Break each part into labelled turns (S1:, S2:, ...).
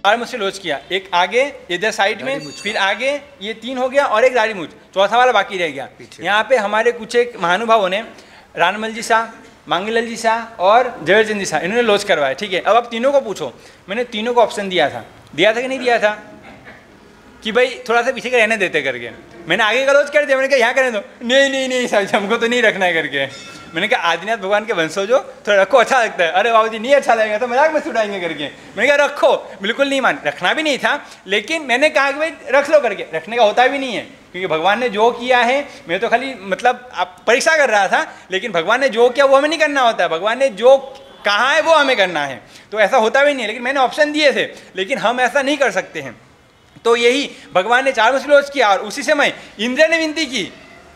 S1: चार मुझसे लोच किया, एक आगे इधर साइड में, फिर आगे ये 3 हो गया और एक दाढ़ी मूछ, चौथा वाला बाकी रह गया। यहाँ पे हमारे कुछ एक महानुभावों ने, रानमल जी शाह, मांगीलाल जी शाह और जवेरचंद जी शाह, इन्होंने लोच करवाया। ठीक है, अब आप तीनों को पूछो। मैंने तीनों को ऑप्शन दिया था कि नहीं दिया था कि भाई थोड़ा सा पीछे का रहने देते करके। मैंने आगे का लोच कर दिया, मैंने कहा यहाँ करने दो, नहीं साहब हमको तो नहीं रखना है करके। मैंने कहा आदिनाथ भगवान के वंशजों थोड़ा रखो, अच्छा लगता है। अरे बाबू जी नहीं अच्छा लगेगा तो मजाक में छुड़ाएंगे करके। मैंने कहा रखो, बिल्कुल नहीं मान, रखना भी नहीं था, लेकिन मैंने कहा कि भाई रख लो करके। रखने का होता भी नहीं है, क्योंकि भगवान ने जो किया है, मैं तो खाली मतलब आप परीक्षा कर रहा था, लेकिन भगवान ने जो किया वो हमें नहीं करना होता है, भगवान ने जो कहा है वो हमें करना है, तो ऐसा होता भी नहीं है। लेकिन मैंने ऑप्शन दिए थे, लेकिन हम ऐसा नहीं कर सकते हैं। तो यही भगवान ने 4 मुझसे लोच किया और उसी समय इंद्र ने विनती की,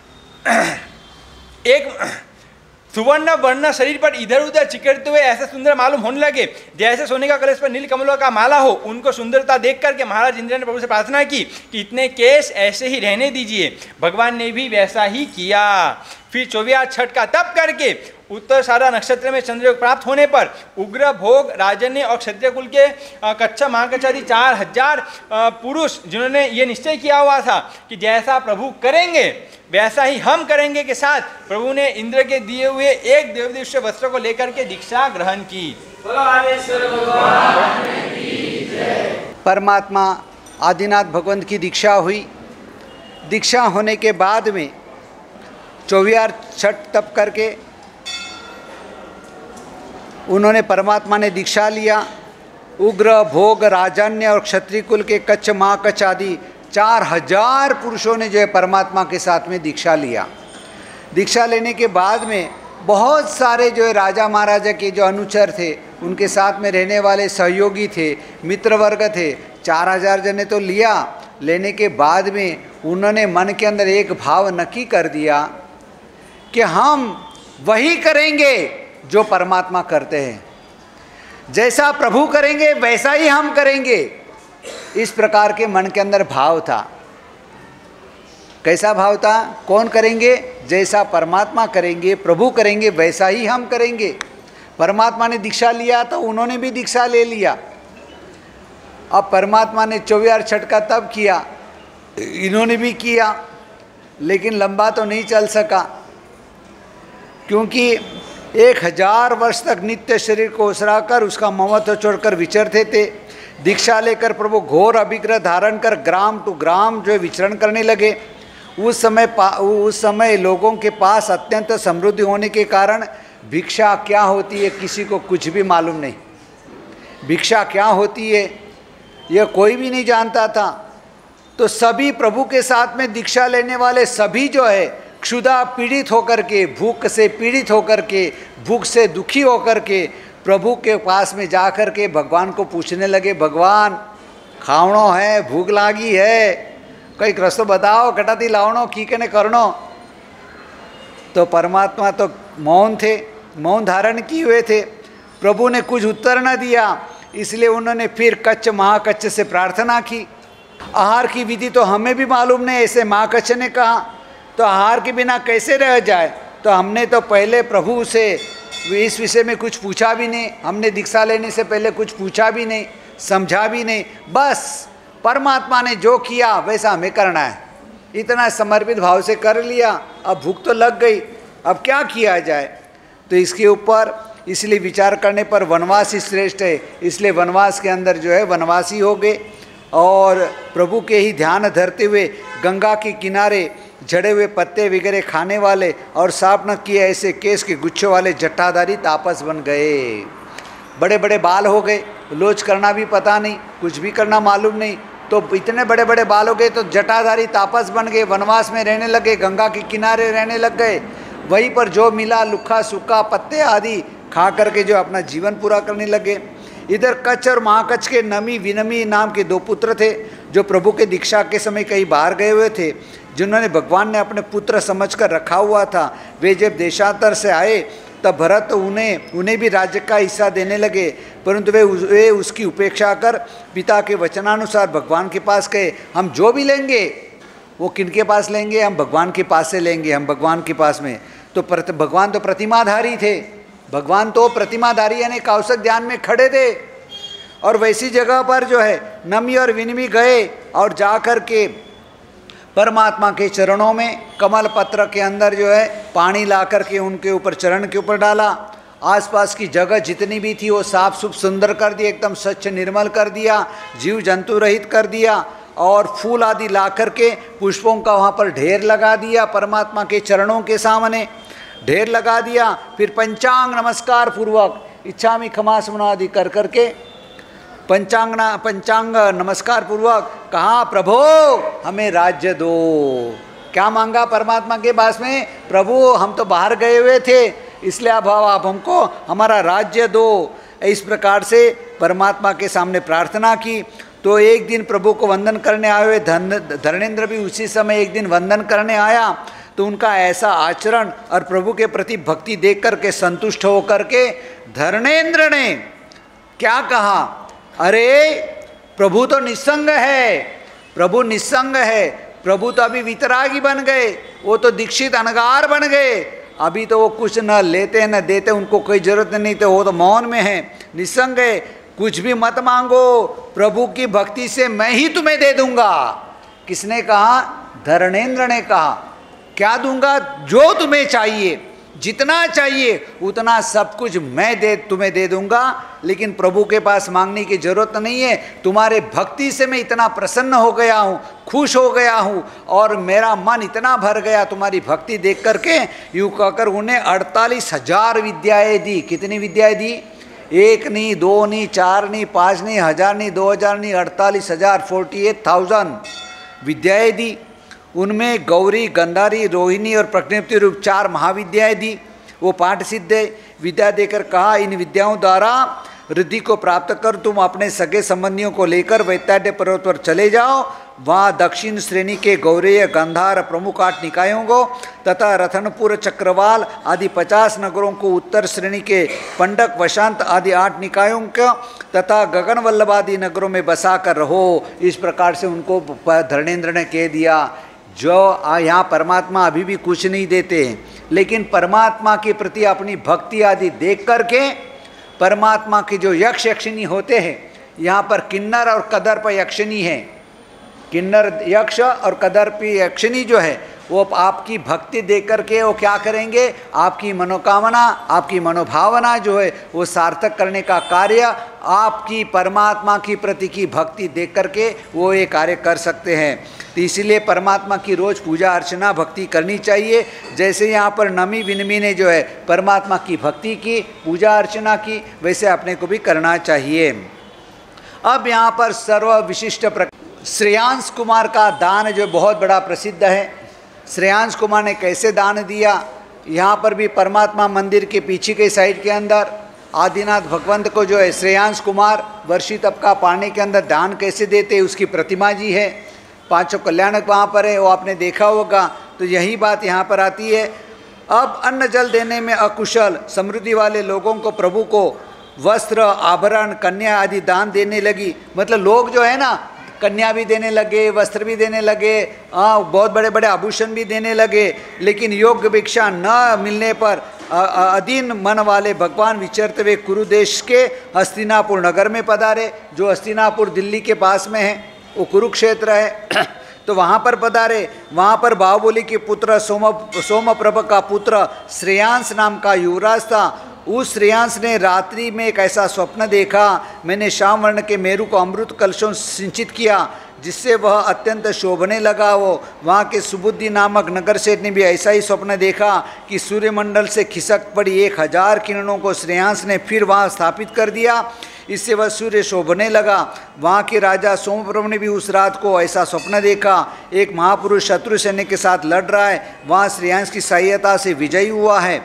S1: एक सुवर्ण वर्ण शरीर पर इधर उधर चिकरते हुए ऐसे सुंदर मालूम होने लगे जैसे सोने का कलश पर नील कमलों का माला हो। उनको सुंदरता देख करके महाराज इंद्र ने प्रभु से प्रार्थना की कि इतने केस ऐसे ही रहने दीजिए। भगवान ने भी वैसा ही किया। फिर 24 छठ का तप करके उत्तर सारा नक्षत्र में चंद्रयोग प्राप्त होने पर उग्र भोग राजन्य और क्षत्रिय कुल के कच्चा महाकचारी 4000 पुरुष, जिन्होंने ये निश्चय किया हुआ था कि जैसा प्रभु करेंगे वैसा ही हम करेंगे के साथ, प्रभु ने इंद्र के दिए हुए एक देवदीप्य वस्त्र को लेकर के दीक्षा ग्रहण की।
S2: परमात्मा आदिनाथ भगवंत की दीक्षा हुई। दीक्षा होने के बाद में 24 छठ तप करके उन्होंने, परमात्मा ने दीक्षा लिया। उग्र भोग राजन्य और क्षत्रिय कुल के कच्छ महाकच्छ आदि 4000 पुरुषों ने जो है परमात्मा के साथ में दीक्षा लिया। दीक्षा लेने के बाद में बहुत सारे जो है राजा महाराजा के जो अनुचर थे, उनके साथ में रहने वाले सहयोगी थे, मित्र वर्ग थे, 4000 जने तो लिया। लेने के बाद में उन्होंने मन के अंदर एक भाव नक्की कर दिया कि हम वही करेंगे जो परमात्मा करते हैं, जैसा प्रभु करेंगे वैसा ही हम करेंगे। इस प्रकार के मन के अंदर भाव था। कैसा भाव था? कौन करेंगे? जैसा परमात्मा करेंगे, प्रभु करेंगे वैसा ही हम करेंगे। परमात्मा ने दीक्षा लिया तो उन्होंने भी दीक्षा ले लिया। अब परमात्मा ने 24 छठ का तप किया, इन्होंने भी किया, लेकिन लंबा तो नहीं चल सका, क्योंकि 1000 वर्ष तक नित्य शरीर को उसराकर उसका ममत्व छोड़कर विचरते थे। दीक्षा लेकर प्रभु घोर अभिग्रह धारण कर ग्राम टू ग्राम जो विचरण करने लगे। उस समय लोगों के पास अत्यंत समृद्धि होने के कारण भिक्षा क्या होती है किसी को कुछ भी मालूम नहीं। भिक्षा क्या होती है यह कोई भी नहीं जानता था। तो सभी प्रभु के साथ में दीक्षा लेने वाले सभी जो है क्षुधा पीड़ित होकर के, भूख से पीड़ित होकर के, भूख से दुखी होकर के प्रभु के पास में जा कर के भगवान को पूछने लगे, भगवान खावणो है, भूख लागी है, कई रस्तो बताओ, कटाती लावणो की कने करनो। तो परमात्मा तो मौन थे, मौन धारण किए हुए थे। प्रभु ने कुछ उत्तर न दिया, इसलिए उन्होंने फिर कच्छ महाकच्छ से प्रार्थना की। आहार की विधि तो हमें भी मालूम नहीं, ऐसे महाकच्छ ने कहा, तो आहार के बिना कैसे रह जाए। तो हमने तो पहले प्रभु से इस विषय में कुछ पूछा भी नहीं, हमने दीक्षा लेने से पहले कुछ पूछा भी नहीं, समझा भी नहीं, बस परमात्मा ने जो किया वैसा हमें करना है, इतना समर्पित भाव से कर लिया। अब भूख तो लग गई, अब क्या किया जाए। तो इसके ऊपर इसलिए विचार करने पर वनवास ही श्रेष्ठ है, इसलिए वनवास के अंदर जो है वनवासी हो गए और प्रभु के ही ध्यान धरते हुए गंगा के किनारे झड़े हुए पत्ते वगैरह खाने वाले और साफ न किए ऐसे केस के गुच्छों वाले जटाधारी तापस बन गए। बड़े बड़े बाल हो गए, लोच करना भी पता नहीं, कुछ भी करना मालूम नहीं, तो इतने बड़े बड़े बाल हो गए तो जटाधारी तापस बन गए, वनवास में रहने लगे, गंगा के किनारे रहने लग गए। वहीं पर जो मिला लुखा सूखा पत्ते आदि खा करके जो अपना जीवन पूरा करने लगे। इधर कच्छ और महाकच्छ के नमी विनमी नाम के 2 पुत्र थे, जो प्रभु के दीक्षा के समय कहीं बाहर गए हुए थे, जिन्होंने भगवान ने अपने पुत्र समझकर रखा हुआ था। वे जब देशांतर से आए तब भरत उन्हें भी राज्य का हिस्सा देने लगे, परंतु वे उसकी उपेक्षा कर पिता के वचनानुसार भगवान के पास गए। हम जो भी लेंगे वो किनके पास लेंगे? हम भगवान के पास से लेंगे, हम भगवान के पास में। तो भगवान तो प्रतिमाधारी थे, भगवान तो प्रतिमाधारी यानी कौशक ध्यान में खड़े थे। और वैसी जगह पर जो है नमी और विनमी गए और जा कर के परमात्मा के चरणों में कमल पत्र के अंदर जो है पानी ला कर के उनके ऊपर चरण के ऊपर डाला। आसपास की जगह जितनी भी थी वो साफ सुफ सुंदर कर दिया, एकदम स्वच्छ निर्मल कर दिया, जीव जंतु रहित कर दिया और फूल आदि ला कर के पुष्पों का वहाँ पर ढेर लगा दिया। परमात्मा के चरणों के सामने ढेर लगा दिया। फिर पंचांग नमस्कार पूर्वक इच्छामि क्षमासमन आदि कर करके पंचांग नमस्कार पूर्वक कहा, प्रभु हमें राज्य दो। क्या मांगा परमात्मा के पास में? प्रभु हम तो बाहर गए हुए थे, इसलिए अब आप हमको हमारा राज्य दो। इस प्रकार से परमात्मा के सामने प्रार्थना की। तो एक दिन प्रभु को वंदन करने आए हुए धर्मेंद्र भी उसी समय एक दिन वंदन करने आया। तो उनका ऐसा आचरण और प्रभु के प्रति भक्ति देख करके संतुष्ट होकर के धर्मेंद्र ने क्या कहा, अरे प्रभु तो निस्संग है, प्रभु निस्संग है, प्रभु तो अभी वितरागी बन गए, वो तो दीक्षित अनगार बन गए, अभी तो वो कुछ न लेते न देते, उनको कोई जरूरत नहीं, तो वो तो मौन में है, निस्संग है, कुछ भी मत मांगो, प्रभु की भक्ति से मैं ही तुम्हें दे दूंगा। किसने कहा? धर्मेंद्र ने कहा। क्या दूंगा? जो तुम्हें चाहिए, जितना चाहिए उतना सब कुछ मैं तुम्हें दे दूंगा, लेकिन प्रभु के पास मांगने की जरूरत नहीं है। तुम्हारे भक्ति से मैं इतना प्रसन्न हो गया हूँ, खुश हो गया हूँ और मेरा मन इतना भर गया तुम्हारी भक्ति देख करके। यूँ कहकर उन्हें 48,000 विद्याएँ दी। कितनी विद्याएँ दी? 1 नहीं, 2 नहीं, 4 नहीं, 5 नहीं, 1000 नहीं, 2000 नहीं, 48,000 48,000 विद्याएँ दी। उनमें गौरी, गंधारी, रोहिणी और प्रज्ञप्ति रूप 4 महाविद्याएँ दी। वो पाठ सिद्ध विद्या देकर कहा, इन विद्याओं द्वारा रिद्धि को प्राप्त कर तुम अपने सगे संबंधियों को लेकर वैत्याड्य पर्वत पर चले जाओ। वहाँ दक्षिण श्रेणी के गौरेय, गंधार प्रमुख 8 निकायों को तथा रतनपुर, चक्रवाल आदि 50 नगरों को, उत्तर श्रेणी के पंडक, वशांत आदि 8 निकायों को तथा गगन वल्लभ आदि नगरों में बसा कर रहो। इस प्रकार से उनको धर्मेंद्र ने कह दिया। जो यहाँ परमात्मा अभी भी कुछ नहीं देते, लेकिन परमात्मा के प्रति अपनी भक्ति आदि देख करके परमात्मा के जो यक्ष यक्षिणी होते हैं, यहाँ पर किन्नर और कदर्प यक्षिणी है। किन्नर यक्ष और कदर्प यक्षिणी जो है वो आपकी भक्ति देख करके वो क्या करेंगे? आपकी मनोकामना, आपकी मनोभावना जो है वो सार्थक करने का कार्य आपकी परमात्मा की प्रति की भक्ति देख करके वो ये कार्य कर सकते हैं। तो इसलिए परमात्मा की रोज़ पूजा अर्चना भक्ति करनी चाहिए। जैसे यहाँ पर नमी विनमी ने जो है परमात्मा की भक्ति की, पूजा अर्चना की, वैसे अपने को भी करना चाहिए। अब यहाँ पर सर्व विशिष्ट श्रेयांश कुमार का दान जो बहुत बड़ा प्रसिद्ध है। श्रेयांश कुमार ने कैसे दान दिया? यहाँ पर भी परमात्मा मंदिर के पीछे के साइड के अंदर आदिनाथ भगवंत को जो है श्रेयांश कुमार वर्षी तप का पानी के अंदर दान कैसे देते, उसकी प्रतिमा जी है। 5 कल्याणक वहाँ पर है, वो आपने देखा होगा। तो यही बात यहाँ पर आती है। अब अन्न जल देने में अकुशल समृद्धि वाले लोगों को प्रभु को वस्त्र, आभरण, कन्या आदि दान देने लगी। मतलब लोग जो है ना कन्या भी देने लगे, वस्त्र भी देने लगे, बहुत बड़े बड़े आभूषण भी देने लगे। लेकिन योग्य भिक्षा न मिलने पर अधीन मन वाले भगवान विचरते हुए कुरु देश के हस्तिनापुर नगर में पधारे। जो हस्तिनापुर दिल्ली के पास में है, वो कुरुक्षेत्र है। तो वहाँ पर पधारे। वहाँ पर बाहुबली के पुत्र सोमप्रभ का पुत्र श्रेयांश नाम का युवराज था। उस श्रेयांश ने रात्रि में एक ऐसा स्वप्न देखा, मैंने श्याम वर्ण के मेरू को अमृत कलशों सिंचित किया, जिससे वह अत्यंत शोभने लगा। वो वहाँ के सुबुद्धि नामक नगर सेठ ने भी ऐसा ही स्वप्न देखा कि सूर्यमंडल से खिसक पड़ी 1000 किरणों को श्रेयांश ने फिर वहाँ स्थापित कर दिया। इससे वह सूर्य शोभने लगा। वहाँ के राजा सोमप्रभ ने भी उस रात को ऐसा स्वप्न देखा, एक महापुरुष शत्रु सैन्य के साथ लड़ रहा है, वहाँ श्रेयांश की सहायता से विजयी हुआ है।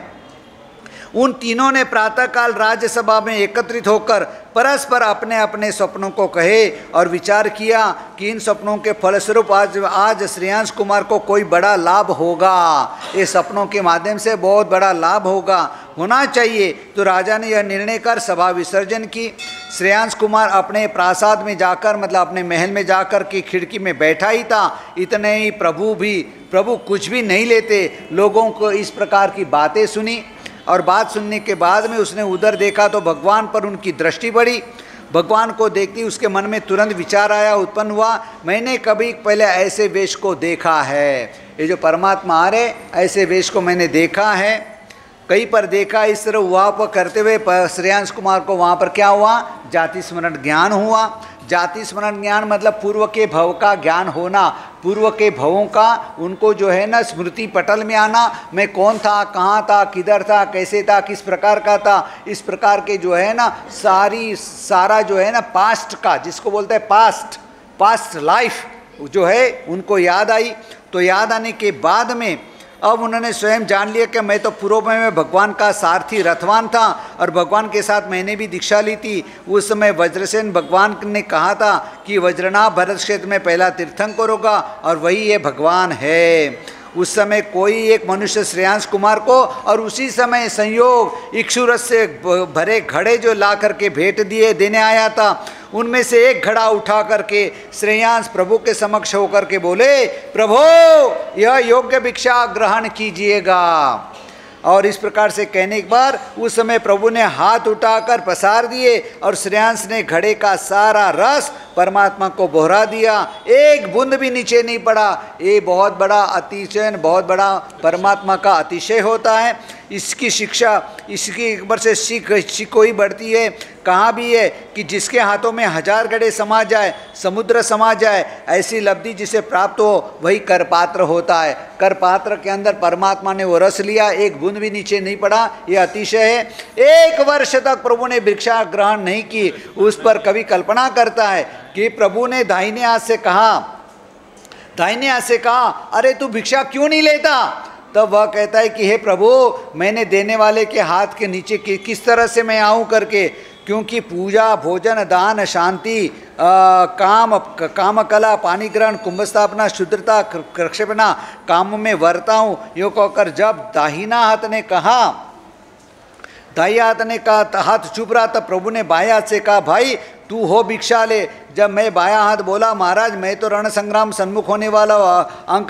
S2: उन तीनों ने प्रातःकाल राज्यसभा में एकत्रित होकर परस्पर अपने अपने स्वप्नों को कहे और विचार किया कि इन स्वप्नों के फलस्वरूप आज श्रेयांश कुमार को कोई बड़ा लाभ होगा। ये सपनों के माध्यम से बहुत बड़ा लाभ होना चाहिए। तो राजा ने यह निर्णय कर सभा विसर्जन की। श्रेयांश कुमार अपने प्रासाद में जाकर, मतलब अपने महल में जाकर की खिड़की में बैठा ही था। इतने ही प्रभु कुछ भी नहीं लेते। लोगों को इस प्रकार की बातें सुनी और बात सुनने के बाद में उसने उधर देखा तो भगवान पर उनकी दृष्टि पड़ी। भगवान को देखती उसके मन में तुरंत विचार आया, उत्पन्न हुआ, मैंने कभी पहले ऐसे वेश को देखा है। ये जो परमात्मा आ रहे ऐसे वेश को मैंने देखा है, कहीं पर देखा। इस तरह हुआ पर करते हुए श्रेयांश कुमार को वहाँ पर क्या हुआ, जाति स्मरण ज्ञान हुआ। जाति स्मरण ज्ञान मतलब पूर्व के भव का ज्ञान होना, पूर्व के भवों का उनको जो है ना स्मृति पटल में आना, मैं कौन था, कहाँ था, किधर था, कैसे था, किस प्रकार का था, इस प्रकार के जो है ना सारा जो है ना पास्ट का, जिसको बोलते हैं पास्ट लाइफ जो है उनको याद आई। तो याद आने के बाद में अब उन्होंने स्वयं जान लिया कि मैं तो पूर्व में भगवान का सारथी रथवान था और भगवान के साथ मैंने भी दीक्षा ली थी। उस समय वज्रसेन भगवान ने कहा था कि वज्रनाभ भरत क्षेत्र में पहला तीर्थंकर होगा और वही ये भगवान है। उस समय कोई एक मनुष्य श्रेयांश कुमार को और उसी समय संयोग इक्षुरस से भरे घड़े जो ला करके भेंट देने आया था, उनमें से एक घड़ा उठा करके श्रेयांश प्रभु के समक्ष होकर के बोले, प्रभु यह योग्य भिक्षा ग्रहण कीजिएगा। और इस प्रकार से कहने के बाद उस समय प्रभु ने हाथ उठाकर पसार दिए और श्रेयांश ने घड़े का सारा रस परमात्मा को बोहरा दिया, एक बूंद भी नीचे नहीं पड़ा। ये बहुत बड़ा अतिशय, बहुत बड़ा परमात्मा का अतिशय होता है। इसकी शिक्षा, इसकी एक बार से सीख कोई बढ़ती है। कहाँ भी है कि जिसके हाथों में 1000 घड़े समा जाए, समुद्र समा जाए, ऐसी लब्धि जिसे प्राप्त हो वही करपात्र होता है। करपात्र के अंदर परमात्मा ने वो रस लिया, एक बूंद भी नीचे नहीं पड़ा, ये अतिशय है। 1 वर्ष तक प्रभु ने भिक्षा ग्रहण नहीं की। उस पर कभी कल्पना करता है कि प्रभु ने दाहिने हाथ से कहा अरे तू भिक्षा क्यों नहीं लेता। तब वह कहता है कि हे प्रभु, मैंने देने वाले के हाथ के नीचे किस तरह से मैं आऊं करके, क्योंकि पूजा, भोजन, दान, शांति, काम कला, पानी ग्रहण, कुंभ स्थापना, शुद्रता, प्रक्षेपणा, काम में वरता हूँ। यो कहकर जब दाहिना हाथ ने कहा, हाथ चुप रहा, तब प्रभु ने बाएं हाथ से कहा, भाई तू हो भिक्षा ले। जब मैं बायां हाथ बोला, महाराज मैं तो रण संग्राम सन्मुख होने वाला, अंक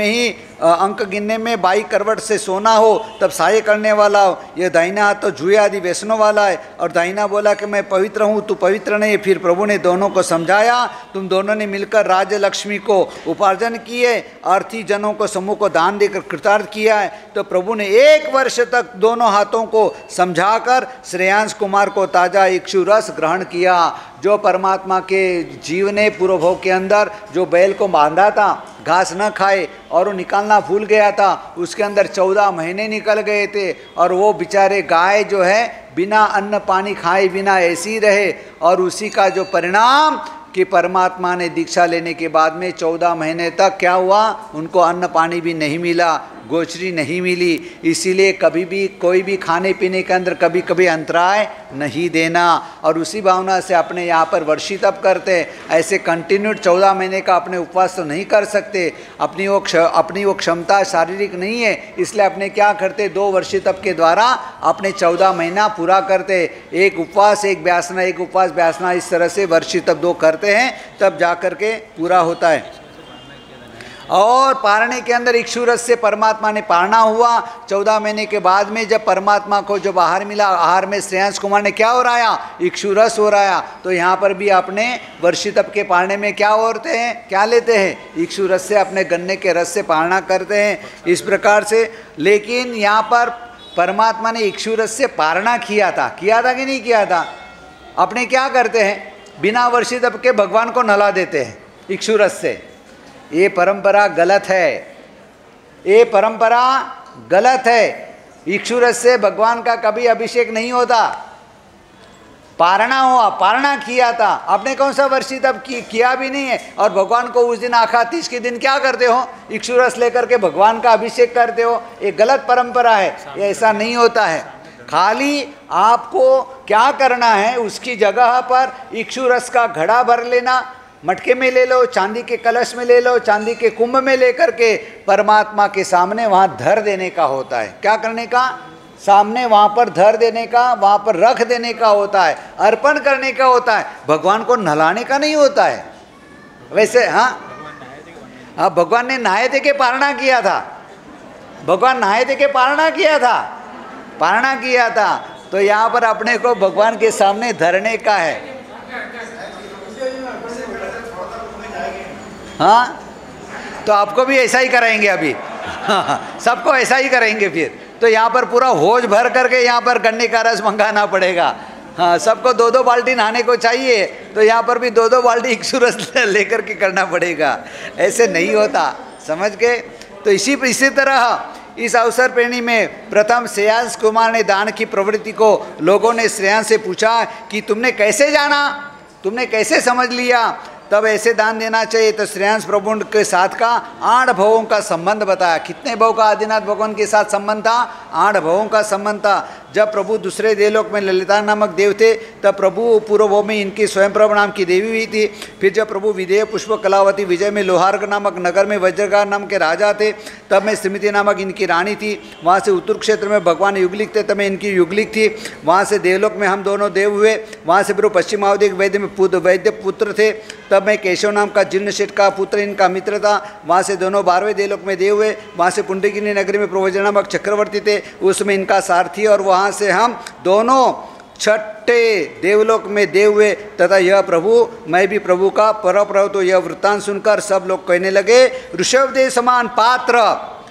S2: गिनने में 22 करवट से सोना हो तब सहाय करने वाला हो। ये दाहिना हाथ तो जुए आदि व्यसनों वाला है। और दाहिना बोला कि मैं पवित्र हूँ, तू पवित्र नहीं। फिर प्रभु ने दोनों को समझाया, तुम दोनों ने मिलकर राज्य लक्ष्मी को उपार्जन किए, अर्थी जनों को समूह को दान देकर कृतार्थ किया है। तो प्रभु ने 1 वर्ष तक दोनों हाथों को समझाकर श्रेयांश कुमार को ताजा इक्षु रस ग्रहण किया। जो परमात्मा के जीव ने पूर्व भोग के अंदर जो बैल को बांधा था, घास न खाए और वो निकालना भूल गया था, उसके अंदर 14 महीने निकल गए थे और वो बेचारे गाय जो है बिना अन्न पानी खाए बिना ऐसी रहे। और उसी का जो परिणाम कि परमात्मा ने दीक्षा लेने के बाद में 14 महीने तक क्या हुआ, उनको अन्न पानी भी नहीं मिला, गोचरी नहीं मिली। इसीलिए कभी भी कोई भी खाने पीने के अंदर कभी कभी अंतराय नहीं देना। और उसी भावना से अपने यहाँ पर वर्षी तप करते, ऐसे कंटिन्यूड 14 महीने का अपने उपवास तो नहीं कर सकते, अपनी वो क्षमता शारीरिक नहीं है। इसलिए अपने क्या करते, 2 वर्षी तप के द्वारा अपने 14 महीना पूरा करते। एक उपवास एक व्यासना, एक उपवास व्यासना, इस तरह से वर्षी तप 2 करते हैं, तब जा कर के पूरा होता है। और पारने के अंदर इक्षुरस से परमात्मा ने पारना हुआ। 14 महीने के बाद में जब परमात्मा को जो आहार मिला, आहार में श्रेयांश कुमार ने क्या हो रहा, इक्षुरस हो रहा। तो यहाँ पर भी अपने वर्षी तप के पारने में क्या होते हैं, क्या लेते हैं, इक्षुरस से अपने गन्ने के रस से पारना करते हैं, इस प्रकार से। लेकिन यहाँ पर परमात्मा ने इक्षुरस से पारना किया था कि नहीं किया था। अपने क्या करते हैं, बिना वर्षी तप के भगवान को नहला देते हैं इक्षुरस से। ये परंपरा गलत है, ये परंपरा गलत है। इक्षुरस से भगवान का कभी अभिषेक नहीं होता। पारणा हुआ, पारणा किया था, आपने कौन सा वर्षी तब किया भी नहीं है। और भगवान को उस दिन आखा तीज के दिन क्या करते हो, इक्षुरस लेकर के भगवान का अभिषेक करते हो। ये गलत परंपरा है, ये ऐसा नहीं होता है। खाली आपको क्या करना है, उसकी जगह पर इक्षुरस का घड़ा भर लेना, मटके में ले लो, चांदी के कलश में ले लो, चांदी के कुंभ में लेकर के परमात्मा के सामने वहाँ धर देने का होता है। क्या करने का, सामने वहाँ पर धर देने का, वहाँ पर रख देने का होता है, अर्पण करने का होता है। भगवान को नहलाने का नहीं होता है। वैसे हाँ, भगवान ने नहाए थे के पारणा किया था, भगवान नहाए थे के पारणा किया था, पारणा किया था। तो यहाँ पर अपने को भगवान के सामने धरने का है। हाँ, तो आपको भी ऐसा ही कराएंगे अभी। सबको ऐसा ही करेंगे फिर। तो यहाँ पर पूरा होज भर करके यहाँ पर गन्ने का रस मंगाना पड़ेगा। हाँ, सबको 2-2 बाल्टी नहाने को चाहिए, तो यहाँ पर भी 2-2 बाल्टी इक्सु रस लेकर के करना पड़ेगा। ऐसे नहीं होता, समझ गए। तो इसी तरह इस अवसर प्रेणी में प्रथम श्रेयांश कुमार ने दान की प्रवृत्ति को लोगों ने श्रेयांश से पूछा कि तुमने कैसे जाना, तुमने कैसे समझ लिया, तब ऐसे दान देना चाहिए। तो श्रेयांश प्रभु के साथ का 8 भवों का संबंध बताया। कितने भव का आदिनाथ भगवान के साथ संबंध था? 8 भवों का संबंध था। जब प्रभु दूसरे देवलोक में ललिता नामक देव थे, तब प्रभु पूर्व भव में इनकी स्वयं प्रभ नाम की देवी हुई थी। फिर जब प्रभु विदेह पुष्प कलावती विजय में लोहार्ग नामक नगर में वज्रगार नाम के राजा थे, तब में स्मृति नामक इनकी रानी थी। वहाँ से उत्तर क्षेत्र में भगवान युगलिक थे, तब में इनकी युगलिक थी। वहाँ से देवलोक में हम दोनों देव हुए। वहाँ से प्रभु पश्चिमावधि वैद्य में वैद्य पुत्र थे, तब में केशव नाम का जिन्न शेठ का पुत्र इनका मित्र था। वहाँ से दोनों 12वें देवलोक में देव हुए। वहाँ से पुंडरीकिनी नगरी में प्रभु नामक चक्रवर्ती थे, उसमें इनका सारथी। और वहाँ से हम दोनों 6ठे देवलोक में देव हुए। तथा यह प्रभु, मैं भी प्रभु का परप्रभु। तो यह वृत्तांत सुनकर सब लोग कहने लगे, ऋषभदेव समान पात्र,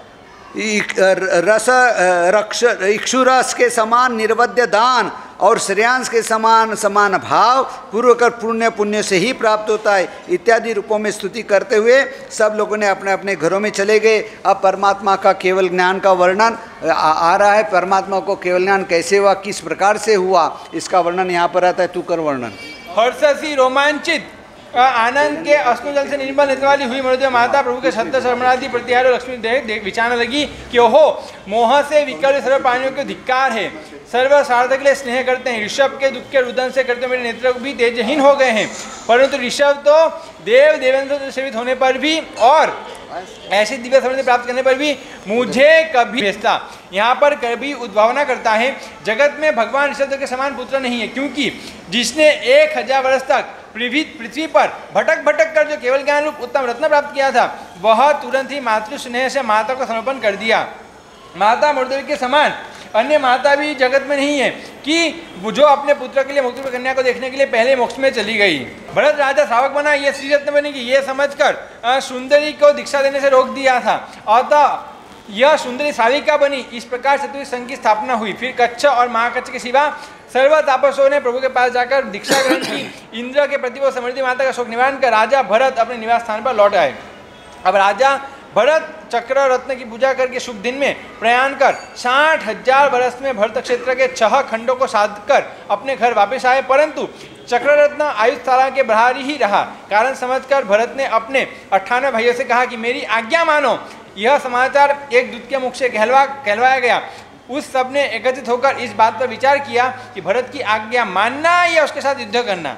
S2: इक्षुरस के समान निर्वद्य दान और श्रेयांश के समान समान भाव पूर्वकर पुण्य से ही प्राप्त होता है, इत्यादि रूपों में स्तुति करते हुए सब लोगों ने अपने अपने घरों में चले गए। अब परमात्मा का केवल ज्ञान का वर्णन आ रहा है। परमात्मा को केवल ज्ञान कैसे हुआ, किस प्रकार से हुआ, इसका वर्णन यहाँ पर आता है। तू कर वर्णन।
S1: हर्षसी रोमांचित आनंद के अश्रुजल से निर्मल नेत्र वाली हुई मरुदेव माता प्रभु के सत्य शर्मणादि प्रतिहार लक्ष्मी देख विचारने लगी कि ओहो, मोह से विकल सर्व प्राणियों को धिक्कार है, सर्व सार्थक के लिए स्नेह करते हैं। ऋषभ के दुख के रुदन से करते मेरे नेत्र भी तेजहीन हो गए हैं, परंतु ऋषभ तो देव देवेंद्र से सेवित होने पर भी और ऐसी दिव्य समृद्धि प्राप्त करने पर भी मुझे कभी भेजता। यहाँ पर कभी उद्भावना करता है, जगत में भगवान ऋषभ के समान पुत्र नहीं है, क्योंकि जिसने 1000 वर्ष तक पृथ्वी पर भटक भटक कर जो केवल ज्ञान रूप उत्तम रत्न प्राप्त किया था, वह तुरंत ही मातृ स्नेह से माता को समर्पण कर दिया। माता मरुदेवी के समान अन्य माता भी जगत में नहीं है कि जो अपने पुत्र के लिए मुक्त कन्या को देखने के लिए पहले मोक्ष में चली गई। भरत राजा श्रावक बना, ये श्री रत्न बनेगी ये समझकर सुंदरी को दीक्षा देने से रोक दिया था, अतः यह सुंदरी साविका बनी। इस प्रकार चतुर्थ संघ की स्थापना हुई। फिर कच्छ और महाकच्छ के सिवा सर्व तापसों ने प्रभु के पास जाकर दीक्षा ग्रहण की। इंद्र के प्रति वो समृद्धि माता का शोक निवारण कर राजा भरत अपने निवास स्थान पर लौट आए। अब राजा भरत चक्र रत्न की पूजा करके शुभ दिन में प्रयाण कर 60,000 वर्ष में भरत क्षेत्र के 6 खंडों को साध कर अपने घर वापस आए, परंतु चक्र रत्न आयुष्तारा के बाहर ही रहा। कारण समझकर भरत ने अपने 98 भाइयों से कहा कि मेरी आज्ञा मानो। यह समाचार एक दूत के मुख से कहलवाया गया। उस सब ने एकत्रित होकर इस बात पर विचार किया कि भरत की आज्ञा मानना या उसके साथ युद्ध करना।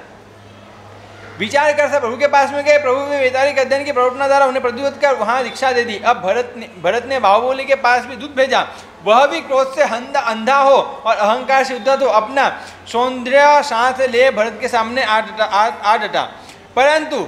S1: विचार कर सब प्रभु के पास में गए। प्रभु ने वैतारिक अध्ययन की प्रवृत्ति द्वारा उन्हें प्रद्योत कर वहां दीक्षा दे दी। अब भरत ने बाहुबली के पास भी दूत भेजा, वह भी क्रोध से अंधा हो और अहंकार से उद्धत हो, अपना सौंदर्य साथ ले भरत के सामने आ डटा। परंतु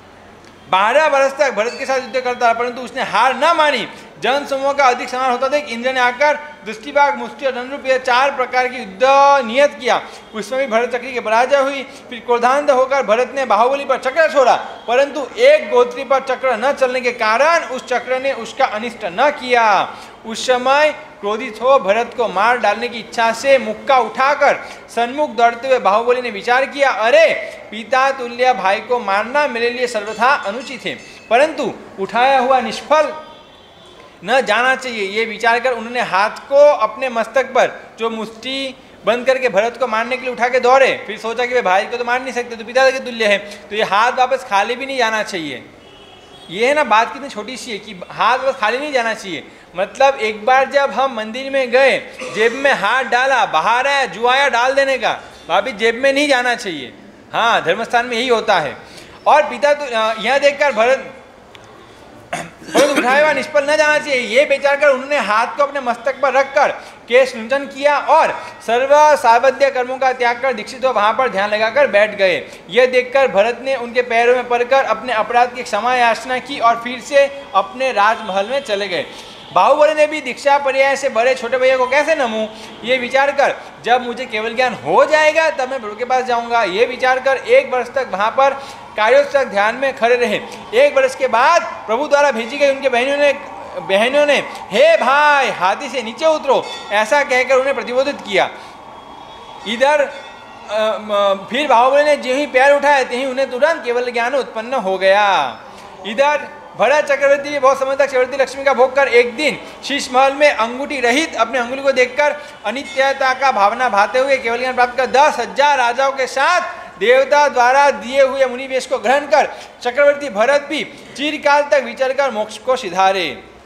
S1: 12 वर्ष तक भरत के साथ युद्ध करता रहा, परंतु उसने हार न मानी। जन समूह का अधिक समान होता देख इंद्र ने आकर दृष्टिबाग, मुष्टि और धनुरूप 4 प्रकार की युद्ध नियत किया। उसमें भी भरत चक्री की पराजय हुई। फिर क्रोधांत होकर भरत ने बाहुबली पर चक्र छोड़ा, परंतु एक गोत्री पर चक्र न चलने के कारण उस चक्र ने उसका अनिष्ट न किया। उस समय क्रोधित हो भरत को मार डालने की इच्छा से मुक्का उठाकर सन्मुख दौड़ते हुए बाहुबली ने विचार किया, अरे पिता तुल्य भाई को मारना मेरे लिए सर्वथा अनुचित है, परंतु उठाया हुआ निष्फल न जाना चाहिए। ये विचार कर उन्होंने हाथ को अपने मस्तक पर जो मुष्टि बंद करके भरत को मारने के लिए उठा के दौड़े। फिर सोचा कि वे भाई को तो मार नहीं सकते, तो पिता के तुल्य है, तो ये हाथ वापस खाली भी नहीं जाना चाहिए। ये है ना बात कितनी छोटी सी है कि हाथ वापस खाली नहीं जाना चाहिए। मतलब एक बार जब हम मंदिर में गए, जेब में हाथ डाला, बाहर आया, जुआया डाल देने का, वापिस जेब में नहीं जाना चाहिए। हाँ, धर्मस्थान में यही होता है। और पिता तो यह देखकर भरत उठाया हुआ निष्फल न जाना चाहिए, ये विचार कर उन्होंने हाथ को अपने मस्तक पर रखकर केश निंजन किया और सर्व सावध्य कर्मों का त्याग कर दीक्षित हो वहां पर ध्यान लगाकर बैठ गए। यह देखकर भरत ने उनके पैरों में पड़कर अपने अपराध की क्षमा याचना की और फिर से अपने राजमहल में चले गए। बाहुबली ने भी दीक्षा पर्याय से बड़े छोटे भैया को कैसे नमूं, ये विचार कर जब मुझे केवल ज्ञान हो जाएगा तब मैं प्रभु के पास जाऊंगा। ये विचार कर 1 वर्ष तक वहाँ पर कार्योत्सक ध्यान में खड़े रहे। 1 वर्ष के बाद प्रभु द्वारा भेजी गई उनके बहनों ने हे भाई हाथी से नीचे उतरो ऐसा कहकर उन्हें प्रतिबोधित किया। इधर फिर बाहुबली ने जो ही पैर उठाए ते ही उन्हें तुरंत केवल ज्ञान उत्पन्न हो गया। इधर भरत चक्रवर्ती भी बहुत समय तक चक्रवर्ती लक्ष्मी का भोग कर एक दिन शीश महल में अंगूठी रहित अपने अंगुली को देखकर अनित्यता का भावना भाते हुए केवल ज्ञान प्राप्त कर 10,000 राजाओं के साथ देवता द्वारा दिए हुए मुनिवेश को ग्रहण कर चक्रवर्ती भरत भी चिरकाल तक विचर कर मोक्ष को सिधारे।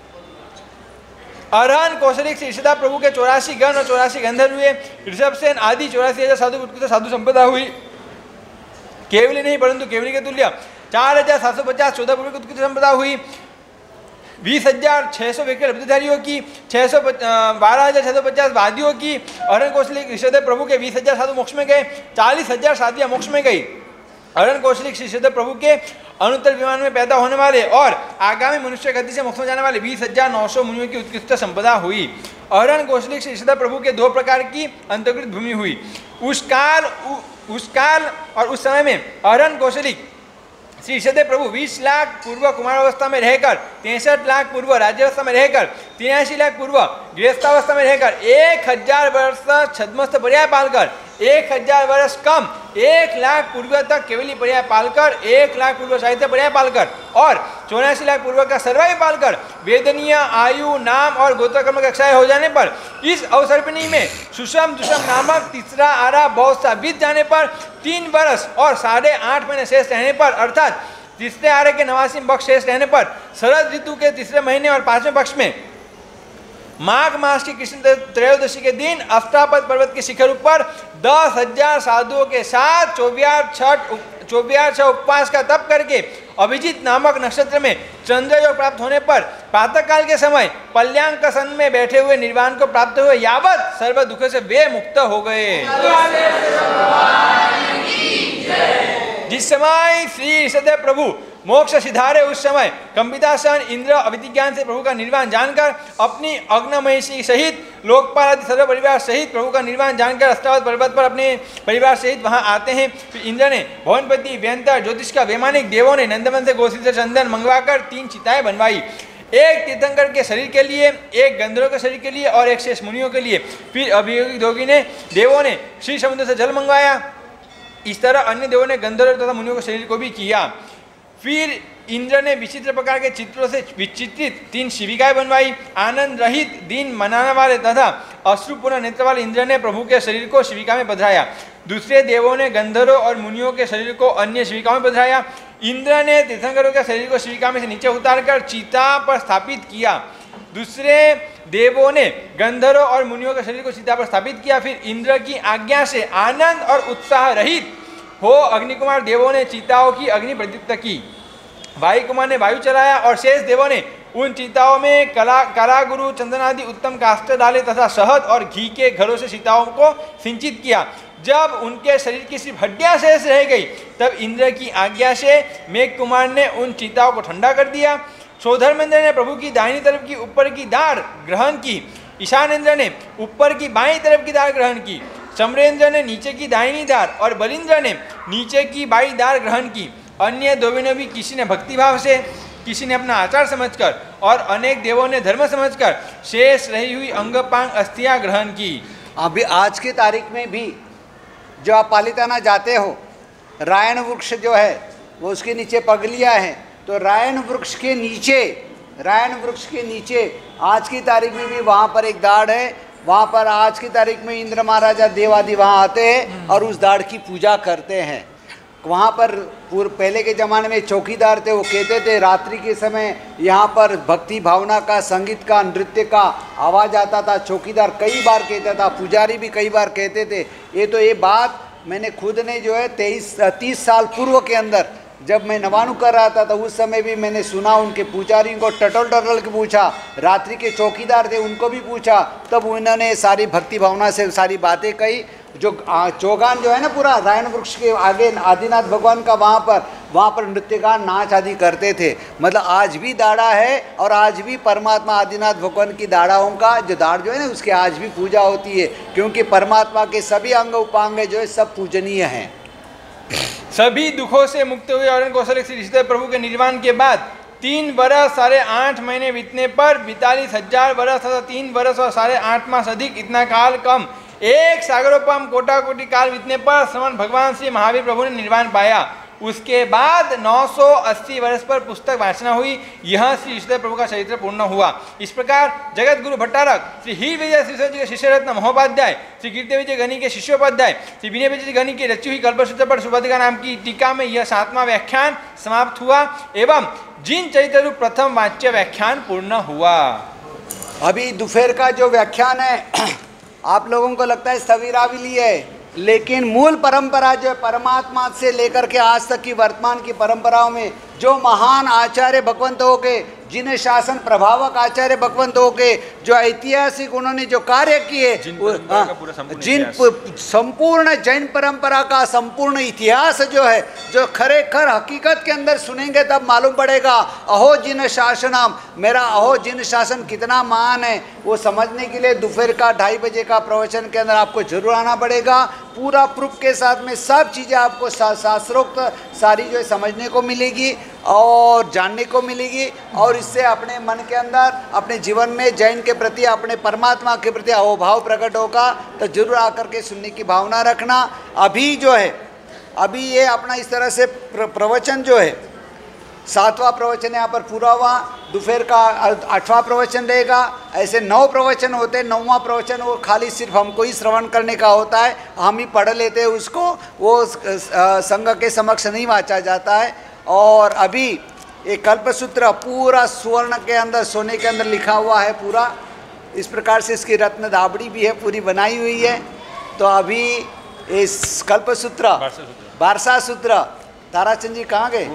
S1: अरहन कौशलिक से ऋषिदा प्रभु के 84 गण और 84 गंधर्व हुए। ऋषभसेन आदि 84,000 साधु उत्कृष्ट साधु संपदा हुई। केवली नहीं परंतु केवली के तुल्य 4,750 14 प्रभु की उत्कृष्ट संपदा हुई। 20,600 व्यक्ति लब्धधारियों की 12,650 वादियों की। अरहन कौशलिक ऋषिदेव प्रभु के 20,000 साधु मोक्ष में गए। 40,000 साधियां मोक्ष में गई। अरहन कौशलिक ऋषिदेव प्रभु के अनुत्तर विमान में पैदा होने वाले और आगामी मनुष्य गति से मोक्ष में जाने वाले 20,900 मुनियों की उत्कृष्ट संपदा हुई। अरहन कौशलिक ऋषिदेव प्रभु के 2 प्रकार की अंतर्गत भूमि हुई। उस काल और उस समय में अरहन कौशलिक श्री ऋषिदेव प्रभु 20 लाख पूर्व कुमारावस्था में रहकर, 63 लाख पूर्व राज्यावस्था में रहकर, 83 लाख पूर्व गृहस्थावस्था में रहकर, 1000 वर्ष छद्मस्थ पर्याय पालकर, 1000 वर्ष कम 1 लाख पूर्व तक केवली पर्याय पालकर, 1 लाख पूर्व साहित्य पर्याय पालकर और 84 लाख पूर्व का सर्वाय पालकर वेदनीय आयु नाम और गोत्रकर्म के अक्षय हो जाने पर इस अवसर्पिणी में सुषम दुषम नामक तीसरा आरा बहुत सा बीत जाने पर 3 वर्ष और 8.5 महीने शेष रहने पर अर्थात तीसरे आरे के 89 पक्ष शेष रहने पर शरद ऋतु के तीसरे महीने और 5वें पक्ष में माघ मास की कृष्ण त्रयोदशी के दिन अष्टापद पर्वत के शिखर ऊपर 10,000 साधुओं के साथ 24 उपवास का तप करके अभिजीत नामक नक्षत्र में चंद्र योग प्राप्त होने पर प्रातःकाल के समय पल्यांक सन में बैठे हुए निर्वाण को प्राप्त हुए यावत सर्व दुख से वे मुक्त हो गए। जिस समय श्री ऋषिदेव प्रभु मोक्ष सिधारे उस समय कंपितासन इंद्र अविधिज्ञान से प्रभु का निर्वाण जानकर अपनी अग्नमहिषी सहित लोकपाल आदि सर्व परिवार सहित प्रभु का निर्वाण जानकर अष्टावत पर्वत पर अपने परिवार सहित वहां आते हैं। फिर इंद्र ने भवनपति व्यंतर ज्योतिष का वैमानिक देवों ने नंदमन से गोसी से चंदन मंगवाकर 3 चिताएं बनवाई, एक तीर्थंकर के शरीर के लिए, एक गंधर्व के शरीर के लिए और एक शेष मुनियों के लिए। फिर अभियोगी दोगी ने देवों ने श्री समुद्र से जल मंगवाया। इस तरह अन्य देवों ने गंधर्व तथा मुनियों के शरीर को भी किया। फिर इंद्र ने विचित्र प्रकार के चित्रों से विचित्रित 3 शिविकाएं बनवाई। आनंद रहित दिन मनाने वाले तथा अश्रुपूर्ण नेत्र वाले इंद्र ने प्रभु के शरीर को शिविका में पधराया। दूसरे देवों ने गंधर्वों और मुनियों के शरीर को अन्य शिविकाओं में पधराया। इंद्र ने तीर्थंकरों के शरीर को शिविका में से नीचे उतारकर चिता पर स्थापित किया। दूसरे देवों ने गंधर्वों और मुनियों के शरीर को चिता पर स्थापित किया। फिर इंद्र की आज्ञा से आनंद और उत्साह रहित हो अग्निकुमार देवों ने चिताओं की अग्नि प्रदीप्त की। वायु कुमार ने वायु चलाया और शेष देवों ने उन चिताओं में कारागुरु चंदन आदि उत्तम काष्ठ डाले तथा शहद और घी के घरों से चिताओं को सिंचित किया। जब उनके शरीर की सिर्फ हड्डियां शेष रह गई तब इंद्र की आज्ञा से मेघ कुमार ने उन चिताओं को ठंडा कर दिया। सौधर्मेंद्र ने प्रभु की दाहिनी तरफ की ऊपर की दाढ़ ग्रहण की। ईशानेंद्र ने ऊपर की बाईं तरफ की दाढ़ ग्रहण की। चमरेंद्र ने नीचे की दाहिनी दाढ़ और बलिंद्र ने नीचे की बाईं दाढ़ ग्रहण की। अन्य दोनों ने भी किसी ने भक्तिभाव से, किसी ने अपना आचार समझकर और अनेक देवों ने धर्म समझकर शेष रही हुई अंगपांग अस्थियां ग्रहण की।
S2: अभी आज की तारीख में भी जो आप पालिताना जाते हो, रायण वृक्ष जो है वो उसके नीचे पगलियां हैं, तो रायण वृक्ष के नीचे आज की तारीख में भी वहाँ पर एक दाढ़ है। वहाँ पर आज की तारीख में इंद्र महाराजा देवादि वहाँ आते हैं और उस दाढ़ की पूजा करते हैं। वहाँ पर पहले के ज़माने में चौकीदार थे, वो कहते थे रात्रि के समय यहाँ पर भक्ति भावना का, संगीत का, नृत्य का आवाज़ आता था। चौकीदार कई बार कहता था, पुजारी भी कई बार कहते थे। ये बात मैंने खुद ने जो है 30 साल पूर्व के अंदर जब मैं नवानु कर रहा था तो उस समय भी मैंने सुना। उनके पुजारी को टटल के पूछा, रात्रि के चौकीदार थे उनको भी पूछा, तब उन्होंने सारी भक्ति भावना से सारी बातें कही जो चौगान जो है ना पूरा रायन वृक्ष के आगे आदिनाथ भगवान का वहाँ पर नृत्यगान नाच आदि करते थे। मतलब आज भी दाढ़ा है और आज भी परमात्मा आदिनाथ भगवान की दाढ़ाओं का जो दाढ़ जो है ना उसकी आज भी पूजा होती है, क्योंकि परमात्मा के सभी अंग उपांग जो है सब पूजनीय हैं।
S1: सभी दुखों से मुक्त हुए और कौशल श्री ऋषिदेव प्रभु के निर्वाण के बाद 3 वर्ष 8.5 महीने बीतने पर 42,000 वर्ष तथा 3 वर्ष और 8.5 मास अधिक इतना काल कम 1 सागरोपम कोटि काल बीतने पर श्रवण भगवान श्री महावीर प्रभु ने निर्वाण पाया। उसके बाद 980 वर्ष पर पुस्तक वाचना हुई। यह श्री ऋषिदेव प्रभु का चरित्र पूर्ण हुआ। इस प्रकार जगत गुरु भट्टारक श्री हीर विजय श्री जी के शिष्य रत्न महोपाध्याय, श्री कीर्ति विजय गणी के शिष्योपाध्याय, श्री विनय विजय गणी की रची हुई कल्पसूत्र पर सुबोधिका नाम की टीका में यह 7वां व्याख्यान समाप्त हुआ एवं जिन चरित्र रूप प्रथम वाच्य व्याख्यान पूर्ण हुआ।
S2: अभी दोपहर का जो व्याख्यान है आप लोगों को लगता है सविराविली है, लेकिन मूल परंपरा जो है परमात्मा से लेकर के आज तक की वर्तमान की परंपराओं में जो महान आचार्य भगवंतों के, जिन्हें शासन प्रभावक आचार्य भगवंतों के जो ऐतिहासिक उन्होंने जो कार्य किए, जिन संपूर्ण जैन परंपरा का संपूर्ण इतिहास जो है, जो खरेखर हकीकत के अंदर सुनेंगे तब मालूम पड़ेगा अहो जिन शासनम, मेरा अहो जिन शासन कितना महान है। वो समझने के लिए दोपहर का 2:30 बजे का प्रवचन के अंदर आपको जरूर आना पड़ेगा। पूरा प्रूफ के साथ में सब चीज़ें आपको शास्त्रोक्त सारी जो है समझने को मिलेगी और जानने को मिलेगी, और इससे अपने मन के अंदर अपने जीवन में जैन के प्रति, अपने परमात्मा के प्रति अहोभाव प्रकट होगा। तो जरूर आकर के सुनने की भावना रखना। अभी जो है अभी ये अपना इस तरह से प्रवचन जो है 7वां प्रवचन यहाँ पर पूरा हुआ। दोपहर का 8वां प्रवचन रहेगा। ऐसे 9 प्रवचन होते हैं। 9वां प्रवचन वो खाली सिर्फ हमको ही श्रवण करने का होता है, हम ही पढ़ लेते हैं उसको, वो संघ के समक्ष नहीं वाचा जाता है। और अभी एक कल्पसूत्र पूरा स्वर्ण के अंदर, सोने के अंदर लिखा हुआ है पूरा। इस प्रकार से इसकी रत्न दाबड़ी भी है, पूरी बनाई हुई है। तो अभी इस कल्पसूत्र बारसा सूत्र ताराचंद जी कहाँ गए?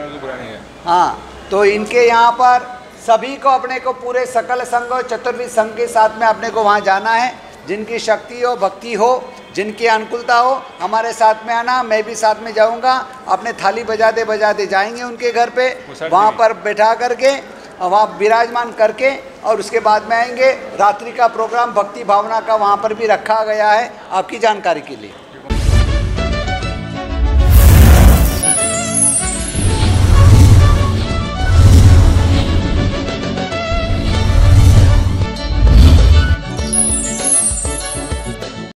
S2: हाँ, तो इनके यहाँ पर सभी को अपने को पूरे सकल संघ और चतुर्विध संघ के साथ में अपने को वहाँ जाना है। जिनकी शक्ति हो, भक्ति हो, जिनकी अनुकूलता हो, हमारे साथ में आना। मैं भी साथ में जाऊँगा। अपने थाली बजाते बजाते जाएंगे उनके घर पे, वहाँ पर बैठा करके वहाँ विराजमान करके और उसके बाद में आएंगे। रात्रि का प्रोग्राम भक्ति भावना का वहाँ पर भी रखा गया है, आपकी जानकारी के लिए।